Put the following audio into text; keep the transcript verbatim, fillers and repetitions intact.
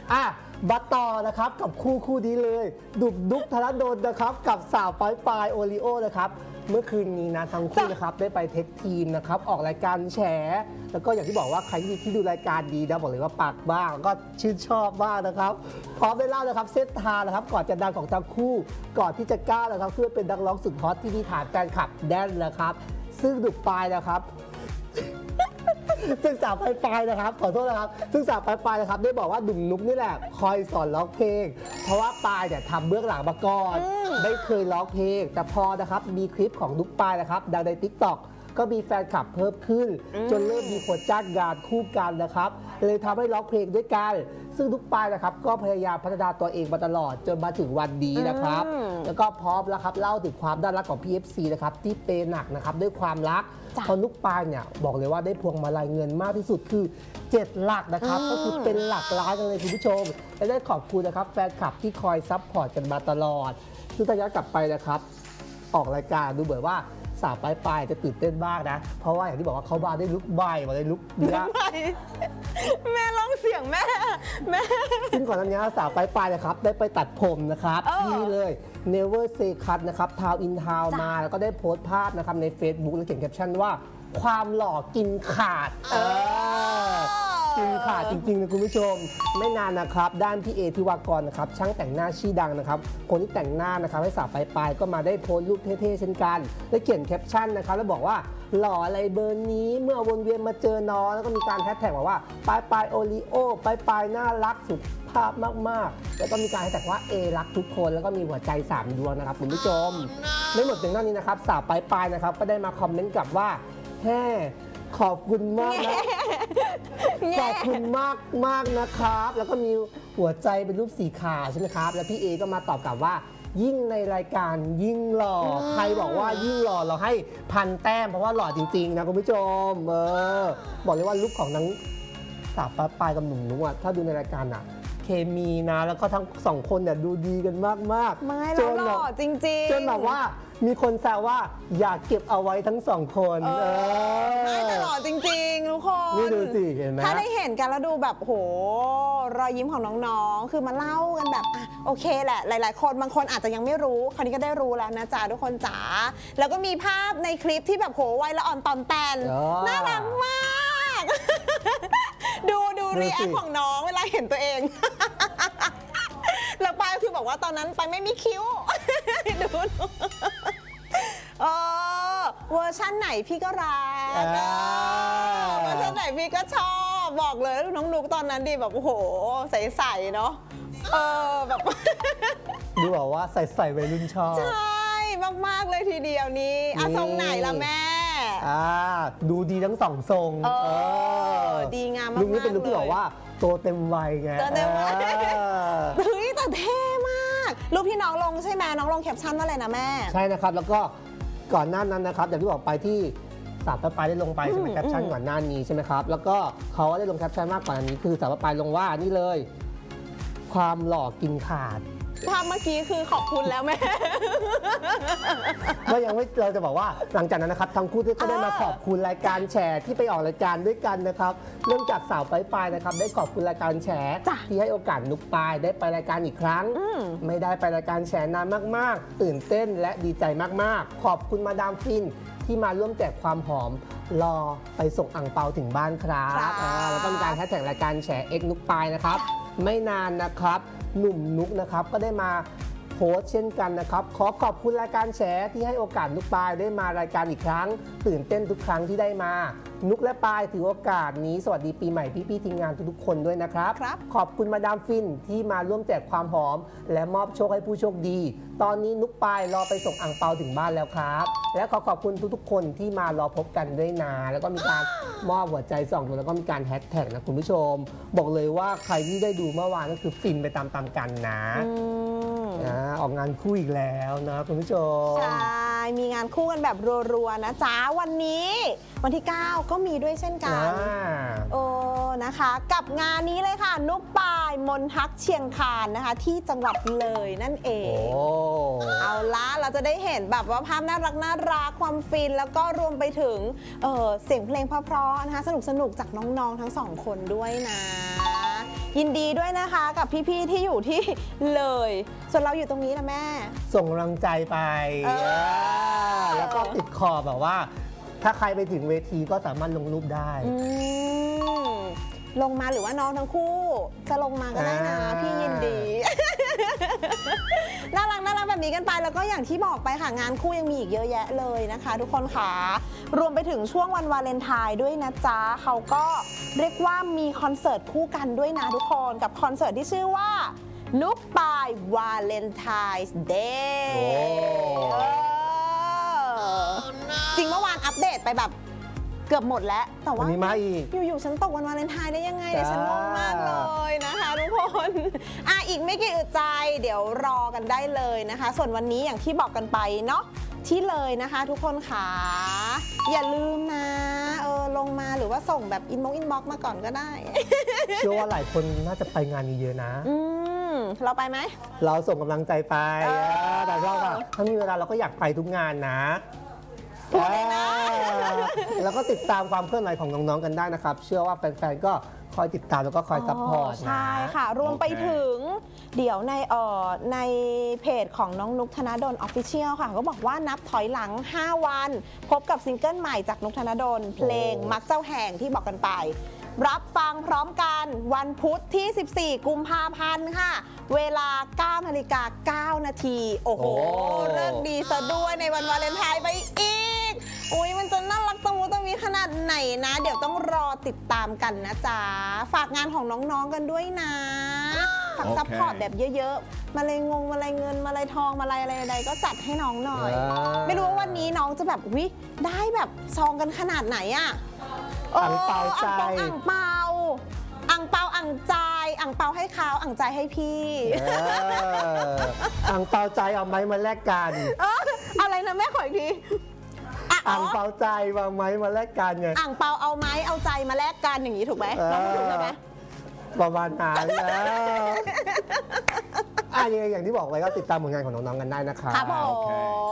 อ่ะบัตต่อนะครับกับคู่คู่นี้เลยดุบดุ๊กธนดลนะครับกับสาวปลายปลายโอริโอนะครับเมื่อคืนนี้นะทั้งคู่นะครับได้ไปเทคทีมนะครับออกรายการแฉแล้วก็อย่างที่บอกว่าใครที่ดูรายการดีนะบอกเลยว่าปากบ้างก็ชื่นชอบบ้างนะครับพร้อมได้เล่านะครับเส้นทางนะครับก่อนจะดังของทั้งคู่ก่อนที่จะก้าวนะครับเพื่อเป็นนักร้องสุดฮอตที่มีฐานแฟนคลับแน่นนะครับซึ่งดุบปลายนะครับซึ่งสาวปลายปลายนะครับขอโทษนะครับซึ่งสาวปลายปลายนะครับได้บอกว่าดุ่มนุ๊กนี่แหละคอยสอนร้องเพลงเพราะว่าปลายเนี่ยทำเบื้องหลังมาก่อนไม่เคยร้องเพลงแต่พอนะครับมีคลิปของนุ๊กปลายนะครับดังใน ติ๊กต็อก ก็มีแฟนคลับเพิ่มขึ้นจนเริ่มมีคนจ้างงานคู่กันนะครับเลยทำให้ร้องเพลงด้วยกันซึ่งนุ๊กปลายนะครับก็พยายามพัฒนาตัวเองมาตลอดจนมาถึงวันนี้นะครับแล้วก็พร้อมแล้วครับเล่าถึงความน่ารักของ พี เอฟ ซี นะครับที่เปย์หนักนะครับด้วยความรักพอนุ๊กปลายเนี่ยบอกเลยว่าได้พวงมาลัยเงินมากที่สุดคือเจ็ดหลักนะครับก็คือเป็นหลักล้านกันเลยคุณผู้ชมและได้ขอบคุณนะครับแฟนคลับที่คอยซัพพอร์ตกันมาตลอดซึ่งถ้าย้อนกลับไปนะครับออกรายการดูเหมือนว่าสาวปลายปลายจะตื่นเต้นมากนะเพราะว่าอย่างที่บอกว่าเขามาได้ลุกใบมาได้ลุกเยอะแม่ร้องเสียงแม่แม่ซึ่งก่อนหน้านี้สาวปลายปลายนะครับได้ไปตัดผมนะครับนี่เลย Never Say Cut นะครับ Town in Town มาแล้วก็ได้โพสต์ภาพนะครับใน Facebook แล้วเขียนแคปชั่นว่าความหล่อกินขาดเออกินขาดจริงๆนะคุณผู้ชมไม่นานนะครับด้านพี่เอธิวากรนะครับช่างแต่งหน้าชื่อดังนะครับคนที่แต่งหน้านะครับให้สาวปลายปลายก็มาได้โพสต์รูปเท่ๆเช่นกันและเขียนแคปชั่นนะครับแล้วบอกว่าหล่ออะไรเบอร์นี้เมื่อวนเวียนมาเจอน้องแล้วก็มีการแฮชแท็กบอกว่าปลายปลายโอริโอปลายปลายน่ารักสุดภาพมากๆแล้วก็มีการแฮชแท็กว่าเอรักทุกคนแล้วก็มีหัวใจสามดวงนะครับคุณผู้ชมไม่หมดเพียงเท่านี้นะครับสาวปลายปลายนะครับก็ได้มาคอมเมนต์กลับว่าแฮ่ขอบคุณมากนะขอบคุณมากมากนะครับแล้วก็มีหัวใจเป็นรูปสีขาวใช่ไหมครับแล้วพี่เอก็มาตอบกลับว่ายิ่งในรายการยิ่งหล่อใครบอกว่ายิ่งหล่อเราให้พันแต้มเพราะว่าหล่อจริงๆนะคุณผู้ชมเออบอกเลยว่าลุคของทั้งสาวปลายกับหนุ่มนุ๊กอะถ้าดูในรายการอะเคมีนะแล้วก็ทั้งสองคนเนี่ยดูดีกันมากๆไม่แล้วหล่อจริงๆจนแบบว่ามีคนแซวว่าอยากเก็บเอาไว้ทั้งสองคนเออไม่แต่หล่อจริงๆทุกคนนี่ดูสิเห็นไหมถ้าได้เห็นกันแล้วดูแบบโหรอยยิ้มของน้องๆคือมาเล่ากันแบบอ่ะโอเคแหละหลายๆคนบางคนอาจจะยังไม่รู้คราวนี้ก็ได้รู้แล้วนะจ๊ะทุกคนจ๋าแล้วก็มีภาพในคลิปที่แบบโหวัยละอ่อนตอนแตนน่ารักมากดูดูรีแอคของน้องเวลาเห็นตัวเองแล้วปายคือบอกว่าตอนนั้นไปไม่มีคิ้วดูเออเวอร์ชั่นไหนพี่ก็รักเวอร์ชันไหนพี่ก็ชอบบอกเลยน้องนุ๊กตอนนั้นดีแบบโอ้โหใสๆเนาะเออแบบดูบอกว่าใส่ๆวัยรุ่นชอบใช่มากๆเลยทีเดียวนี้อ่ะทรงไหนล่ะแม่อ่าดูดีทั้งสองทรงเออดีงามมากลุงนี่เป็นลุงที่บอกว่าโตเต็มวัยไงโตเต็มวัยเฮ้ยแต่เท่มากรูปพี่น้องลงใช่ไหมน้องลงแคปชั่นว่าอะไรนะแม่ใช่นะครับแล้วก็ก่อนหน้านั้นนะครับอย่างที่บอกไปที่สาวปลายปลายได้ลงไปใช่ไหมแคปชั่นก่อนหน้านี้ใช่ไหมครับแล้วก็เขาได้ลงแคปชั่นมากกว่านี้คือสาวปลายปลายลงว่านี่เลยความหล่อกินขาดภาพเมื่อกี้คือขอบคุณแล้วแม่ก็ยังไม่เราจะบอกว่าหลังจากนั้นนะครับทั้งคู่ก็ได้มาขอบคุณรายการแฉที่ไปออกรายการด้วยกันนะครับเนื่องจากสาวปลายปลายนะครับได้ขอบคุณรายการแฉที่ให้โอกาสนุ๊กปลายได้ไปรายการอีกครั้งไม่ได้ไปรายการแฉนานมากๆตื่นเต้นและดีใจมากๆขอบคุณมาดามฟินที่มาร่วมแจกความหอมรอไปส่งอั่งเปาถึงบ้านครับแล้วก็มีการแฮชแท็กรายการแฉเอ็กนุ๊กปลายนะครับไม่นานนะครับหนุ่มนุ๊กนะครับก็ได้มาโพสต์เช่นกันนะครับขอขอบคุณรายการแฉที่ให้โอกาสนุ๊กปลายได้มารายการอีกครั้งตื่นเต้นทุกครั้งที่ได้มานุ๊กและปลายถือโอกาสนี้สวัสดีปีใหม่พี่ๆทีมงานทุกๆคนด้วยนะครับขอบคุณมาดามฟินที่มาร่วมแจกความหอมและมอบโชคให้ผู้โชคดีตอนนี้นุ๊กปลายรอไปส่งอั่งเปาถึงบ้านแล้วครับและขอขอบคุณทุกๆคนที่มารอพบกันด้วยนะแล้วก็มีการมอบหัวใจส่องดวงแล้วก็มีการแฮชแท็กนะคุณผู้ชมบอกเลยว่าใครที่ได้ดูเมื่อวานก็คือฟินไปตามๆกันนะออกงานคู่อีกแล้วนะคุณผู้ชมใช่มีงานคู่กันแบบรัวๆนะจ๊ะวันนี้วันที่เก้าก็มีด้วยเช่นกันโอ้นะคะกับงานนี้เลยค่ะนุ๊กปลายมนทักเชียงคานนะคะที่จังหวัดเลยนั่นเองเอาละเราจะได้เห็นแบบว่าภาพน่ารักน่ารักความฟินแล้วก็รวมไปถึงเออเสียงเพลงเพราะๆนะคะสนุกสนุกจากน้องๆทั้งสองคนด้วยนะยินดีด้วยนะคะกับพี่ๆที่อยู่ที่เลยส่วนเราอยู่ตรงนี้นะแม่ส่งกำลังใจไปเออแล้วก็ติดขอบแบบว่า ถ้าใครไปถึงเวทีก็สามารถลงรูปได้ลงมาหรือว่าน้องทั้งคู่จะลงมาก็ได้นะพี่ยินดีน่ารักน่ารักแบบนี้กันไปแล้วก็อย่างที่บอกไปค่ะงานคู่ยังมีอีกเยอะแยะเลยนะคะทุกคนค่ะรวมไปถึงช่วงวันวาเลนไทน์ด้วยนะจ๊ะเขาก็เรียกว่ามีคอนเสิร์ตคู่กันด้วยนะทุกคนกับคอนเสิร์ตที่ชื่อว่านุกปายวาเลนไทน์เดย์จริงเมื่อวานอัปเดตไปแบบเกือบหมดแล้วแต่ว่ามีมาอีกอยู่ๆฉันตกวันวาเลนไทน์ได้ยังไงเนี่ยฉันงงมากเลยนะคะทุกคนอ่ะอีกไม่กี่อึดใจเดี๋ยวรอกันได้เลยนะคะส่วนวันนี้อย่างที่บอกกันไปเนาะที่เลยนะคะทุกคนค่ะอย่าลืมนะเออลงมาหรือว่าส่งแบบอินบ็อกซ์อินบ็อกซ์มาก่อนก็ได้เชื่อว่าหลายคนน่าจะไปงานนี้เยอะนะอืมเราไปไหมเราส่งกำลังใจไปแต่เราอะถ้ามีเวลาเราก็อยากไปทุกงานนะแล้วก็ติดตามความเคลื่อนไหวของน้องๆกันได้นะครับเชื่อว่าแฟนๆก็คอยติดตามแล้วก็คอยซัพพอร์ตนะใช่ค่ะรวมไปถึงเดี๋ยวในเอ่อในเพจของน้องนุกธนดล Official ค่ะก็บอกว่านับถอยหลังห้าวันพบกับซิงเกิลใหม่จากนุกธนดลเพลงมักเจ้าแห่งที่บอกกันไปรับฟังพร้อมกันวันพุธที่สิบสี่กุมภาพันธ์ค่ะเวลา เก้านาฬิกาเก้านาทีโอ้โหเลิกดีซะด้วยในวันวาเลนไทน์ไปอีกอุ้ยมันจะน่ารักตะมูตะมีขนาดไหนนะเดี๋ยวต้องรอติดตามกันนะจ๊ะฝากงานของน้องๆกันด้วยนะฝากซัพพอร์ตแบบเยอะๆมาเลยงงมาเลยเงินมาเลยทองมาเลยอะไรใดก็จัดให้น้องหน่อยไม่รู้ว่าวันนี้น้องจะแบบวิได้แบบซองกันขนาดไหนอะอ่างเปาใจอ่างเปาอ่างเปาอ่างใจอ่างเปาให้เขาอ่างใจให้พี่อ่างเปาใจเอาไม้มาแลกกันอะไรนะแม่ขออีกทีอ่างเปาใจเอาไม้มาแลกกันไงอ่างเปาเอาไม้เอาใจมาแลกกันอย่างนี้ถูกไหมน้องถูกไหมประมาณนั้นแล้วอ่ะอย่างที่บอกไว้ก็ติดตามผลงานของน้องๆกันได้นะครับครับผม